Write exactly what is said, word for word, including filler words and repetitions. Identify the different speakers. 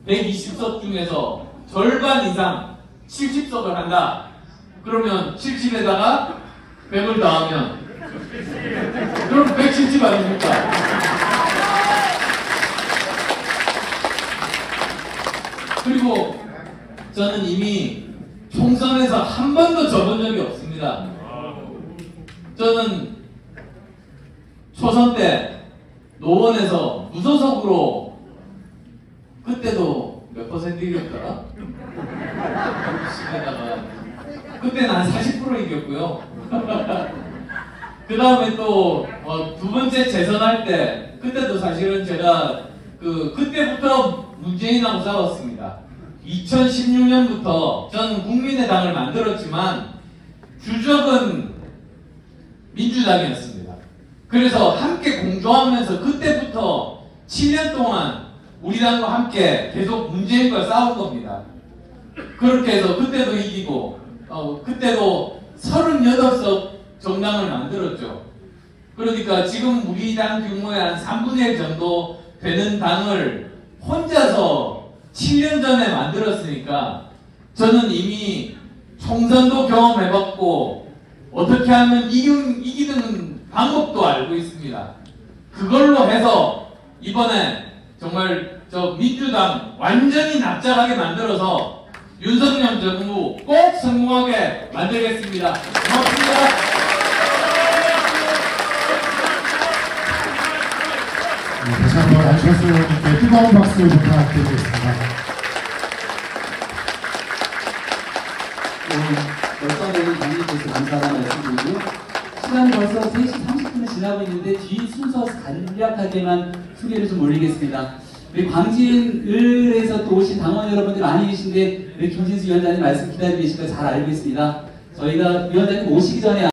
Speaker 1: 백이십 석 중에서 절반 이상 칠십 석을 한다. 그러면 칠십에다가 백을 더하면 그럼 백칠십 아닙니까? 그리고 저는 이미 총선에서 한 번도 져본 적이 없습니다. 저는 초선 때 노원에서 무소속으로 그때도 몇 퍼센트 이겼더라? 그때는 한 사십 퍼센트 이겼고요. 그 다음에 또 두 번째 재선할 때 그때도 사실은 제가 그 그때부터 문재인하고 싸웠습니다. 이천십육 년부터 저는 국민의당을 만들었지만 주적은 민주당이었습니다. 그래서 함께 공조하면서 그때부터 칠 년 동안 우리 당과 함께 계속 문재인과 싸운 겁니다. 그렇게 해서 그때도 이기고 어, 그때도 서른여덟 석 정당을 만들었죠. 그러니까 지금 우리 당 규모의 한 삼분의 일 정도 되는 당을 혼자서 칠 년 전에 만들었으니까 저는 이미 총선도 경험해봤고 어떻게 하면 이기, 이기는 방법도 알고 있습니다. 그걸로 해서 이번에 정말 저 민주당 완전히 납작하게 만들어서 윤석열 정부 꼭 성공하게 만들겠습니다. 고맙습니다.
Speaker 2: 네, 다시 한번 안철수 의원님께 뜨거운 박수 부탁드리겠습니다.
Speaker 3: 열사되는 장님께서 감사하다는 말씀드리고요. 시간이 벌써 세 시 삼십 분을 지나고 있는데 뒤 순서 간략하게만 소개를 좀 올리겠습니다. 우리 광진을에서 또 오신 당원 여러분들 많이 계신데 우리 김진수 위원장님 말씀 기다리고 계실 거 잘 알고 있습니다. 저희가 위원장님 오시기 전에